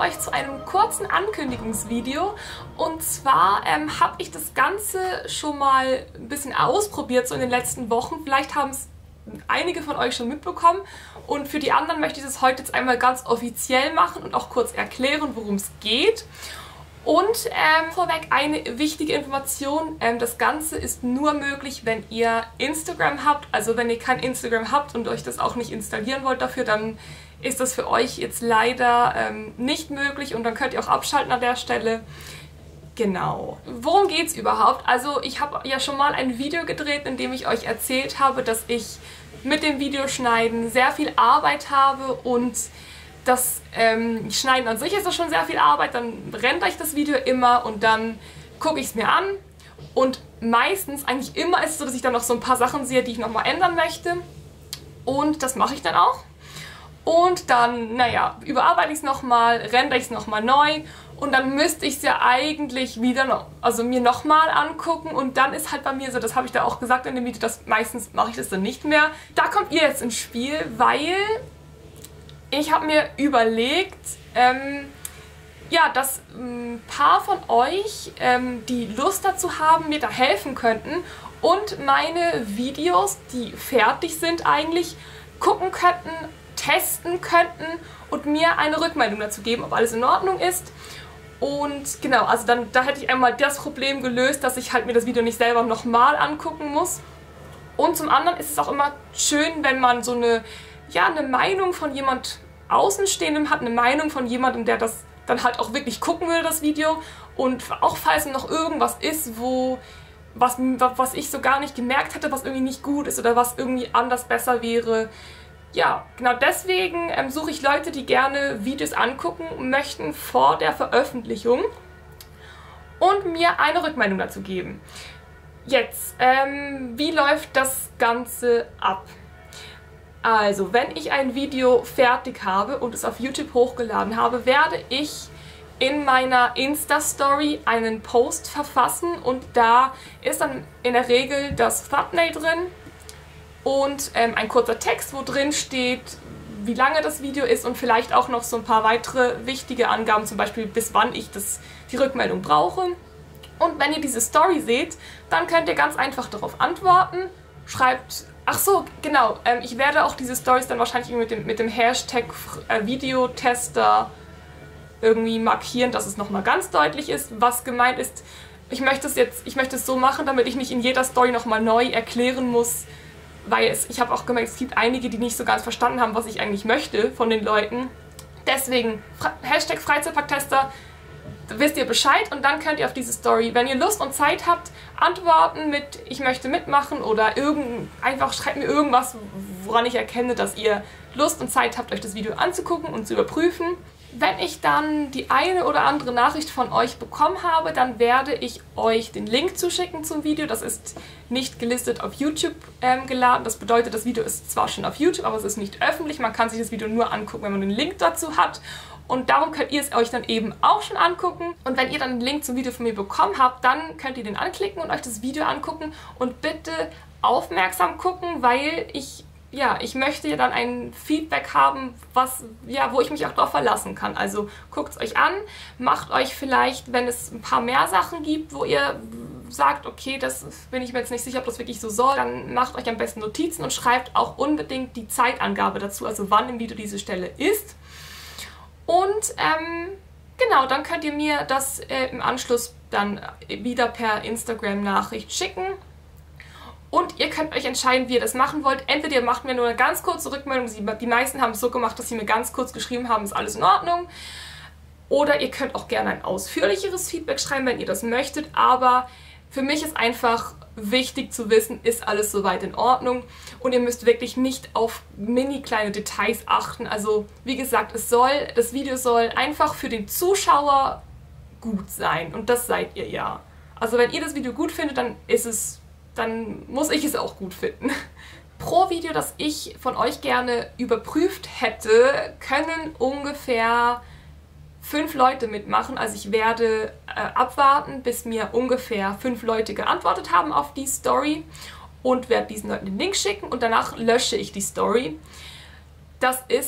euch zu einem kurzen Ankündigungsvideo. Und zwar habe ich das Ganze schon mal ein bisschen ausprobiert, so in den letzten Wochen. Vielleicht haben es einige von euch schon mitbekommen. Und für die anderen möchte ich das heute jetzt einmal ganz offiziell machen und auch kurz erklären, worum es geht. Und vorweg eine wichtige Information, das Ganze ist nur möglich, wenn ihr Instagram habt. Also wenn ihr kein Instagram habt und euch das auch nicht installieren wollt dafür, dann ist das für euch jetzt leider nicht möglich und dann könnt ihr auch abschalten an der Stelle. Genau. Worum geht's überhaupt? Also ich habe ja schon mal ein Video gedreht, in dem ich euch erzählt habe, dass ich mit dem Videoschneiden sehr viel Arbeit habe und das Schneiden an sich ist das schon sehr viel Arbeit, dann rendere ich das Video immer und dann gucke ich es mir an und meistens, eigentlich immer ist es so, dass ich dann noch so ein paar Sachen sehe, die ich nochmal ändern möchte und das mache ich dann auch. Und dann, naja, überarbeite ich es nochmal, rendere ich es nochmal neu und dann müsste ich es ja eigentlich wieder noch, also mir nochmal angucken und dann ist halt bei mir so, das habe ich da auch gesagt in dem Video, dass meistens mache ich das dann nicht mehr. Da kommt ihr jetzt ins Spiel, weil ich habe mir überlegt, ja, dass ein paar von euch, die Lust dazu haben, mir da helfen könnten und meine Videos, die fertig sind eigentlich, gucken könnten, testen könnten und mir eine Rückmeldung dazu geben, ob alles in Ordnung ist. Und genau, also dann da hätte ich einmal das Problem gelöst, dass ich halt mir das Video nicht selber nochmal angucken muss. Und zum anderen ist es auch immer schön, wenn man so eine, ja, eine Meinung von jemand Außenstehendem hat, eine Meinung von jemandem, der das dann halt auch wirklich gucken würde, das Video. Und auch falls noch irgendwas ist, was ich so gar nicht gemerkt hätte, was irgendwie nicht gut ist oder was irgendwie anders besser wäre. Ja, genau deswegen suche ich Leute, die gerne Videos angucken möchten vor der Veröffentlichung und mir eine Rückmeldung dazu geben. Jetzt, wie läuft das Ganze ab? Also, wenn ich ein Video fertig habe und es auf YouTube hochgeladen habe, werde ich in meiner Insta-Story einen Post verfassen und da ist dann in der Regel das Thumbnail drin und ein kurzer Text, wo drin steht, wie lange das Video ist und vielleicht auch noch so ein paar weitere wichtige Angaben, zum Beispiel bis wann ich die Rückmeldung brauche. Und wenn ihr diese Story seht, dann könnt ihr ganz einfach darauf antworten, schreibt, ach so, genau, ich werde auch diese Stories dann wahrscheinlich mit dem Hashtag Videotester irgendwie markieren, dass es nochmal ganz deutlich ist, was gemeint ist. Ich möchte es so machen, damit ich nicht in jeder Story nochmal neu erklären muss, weil ich habe auch gemerkt, es gibt einige, die nicht so ganz verstanden haben, was ich eigentlich möchte von den Leuten. Deswegen, Hashtag Freizeitparktester, wisst ihr Bescheid und dann könnt ihr auf diese Story, wenn ihr Lust und Zeit habt, antworten mit ich möchte mitmachen oder einfach schreibt mir irgendwas, woran ich erkenne, dass ihr Lust und Zeit habt, euch das Video anzugucken und zu überprüfen. Wenn ich dann die eine oder andere Nachricht von euch bekommen habe, dann werde ich euch den Link zuschicken zum Video. Das ist nicht gelistet auf YouTube geladen. Das bedeutet, das Video ist zwar schon auf YouTube, aber es ist nicht öffentlich. Man kann sich das Video nur angucken, wenn man den Link dazu hat. Und darum könnt ihr es euch dann eben auch schon angucken. Und wenn ihr dann einen Link zum Video von mir bekommen habt, dann könnt ihr den anklicken und euch das Video angucken. Und bitte aufmerksam gucken, weil ich möchte ja dann ein Feedback haben, wo ich mich auch darauf verlassen kann. Also guckt es euch an, macht euch vielleicht, wenn es ein paar mehr Sachen gibt, wo ihr sagt, okay, das bin ich mir jetzt nicht sicher, ob das wirklich so soll, dann macht euch am besten Notizen und schreibt auch unbedingt die Zeitangabe dazu, also wann im Video diese Stelle ist. Und genau, dann könnt ihr mir das im Anschluss dann wieder per Instagram-Nachricht schicken. Und ihr könnt euch entscheiden, wie ihr das machen wollt. Entweder ihr macht mir nur eine ganz kurze Rückmeldung. Die meisten haben es so gemacht, dass sie mir ganz kurz geschrieben haben, ist alles in Ordnung. Oder ihr könnt auch gerne ein ausführlicheres Feedback schreiben, wenn ihr das möchtet. Aber für mich ist einfach wichtig zu wissen, ist alles soweit in Ordnung. Und ihr müsst wirklich nicht auf mini kleine Details achten. Also wie gesagt, das Video soll einfach für den Zuschauer gut sein. Und das seid ihr ja. Also wenn ihr das Video gut findet, dann muss ich es auch gut finden. Pro Video, das ich von euch gerne überprüft hätte, können ungefähr 5 Leute mitmachen. Also ich werde abwarten, bis mir ungefähr 5 Leute geantwortet haben auf die Story und werde diesen Leuten den Link schicken und danach lösche ich die Story. Das ist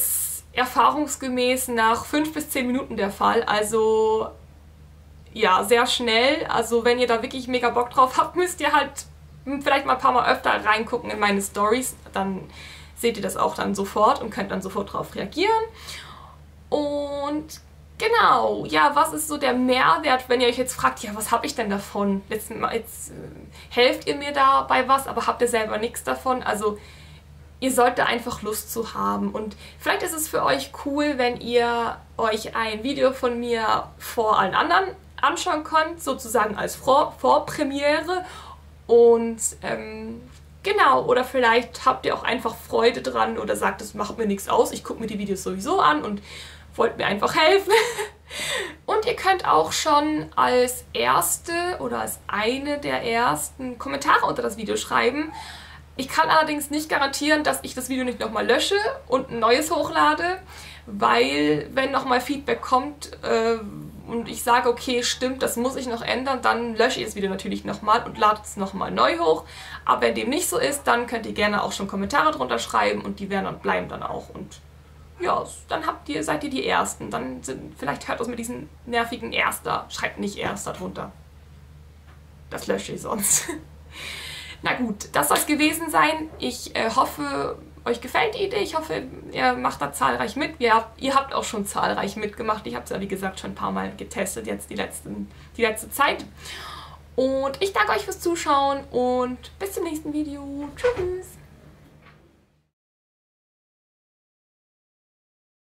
erfahrungsgemäß nach 5 bis 10 Minuten der Fall. Also ja, sehr schnell. Also wenn ihr da wirklich mega Bock drauf habt, müsst ihr halt vielleicht mal ein paar Mal öfter reingucken in meine Stories. Dann seht ihr das auch dann sofort und könnt dann sofort drauf reagieren. Und genau, ja, was ist so der Mehrwert, wenn ihr euch jetzt fragt, ja, was habe ich denn davon? Jetzt helft ihr mir dabei was, aber habt ihr selber nichts davon? Also ihr solltet einfach Lust zu haben. Und vielleicht ist es für euch cool, wenn ihr euch ein Video von mir vor allen anderen anschauen könnt, sozusagen als Vorpremiere. Und genau, oder vielleicht habt ihr auch einfach Freude dran oder sagt, es macht mir nichts aus, ich gucke mir die Videos sowieso an und wollt mir einfach helfen. Und ihr könnt auch schon als erste oder als eine der ersten Kommentare unter das Video schreiben. Ich kann allerdings nicht garantieren, dass ich das Video nicht nochmal lösche und ein neues hochlade, weil wenn nochmal Feedback kommt und ich sage, okay, stimmt, das muss ich noch ändern, dann lösche ich das Video natürlich nochmal und lade es nochmal neu hoch. Aber wenn dem nicht so ist, dann könnt ihr gerne auch schon Kommentare drunter schreiben und die bleiben dann auch. Und ja, dann seid ihr die Ersten. Dann vielleicht hört das mit diesem nervigen Erster. Schreibt nicht Erster drunter. Das lösche ich sonst. Na gut, das soll es gewesen sein. Ich hoffe, euch gefällt die Idee. Ich hoffe, ihr macht da zahlreich mit. Ihr habt auch schon zahlreich mitgemacht. Ich habe es ja, wie gesagt, schon ein paar Mal getestet, jetzt die letzte Zeit. Und ich danke euch fürs Zuschauen und bis zum nächsten Video. Tschüss!